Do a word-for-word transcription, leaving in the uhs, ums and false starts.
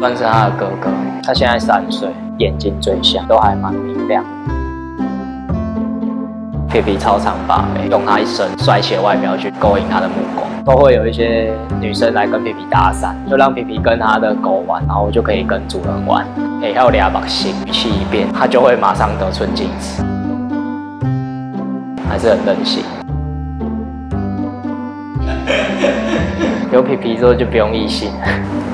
算是他的哥哥。他现在三岁，眼睛最像，都还蛮明亮的。皮皮超常把妹，用他一身帅气的外表去勾引他的目光。都会有一些女生来跟皮皮搭讪，就让皮皮跟他的狗玩，然后就可以跟主人玩。哎、欸，还有俩把心语气一变，他就会马上得寸进尺，还是很任性。有皮皮之后就不用异性。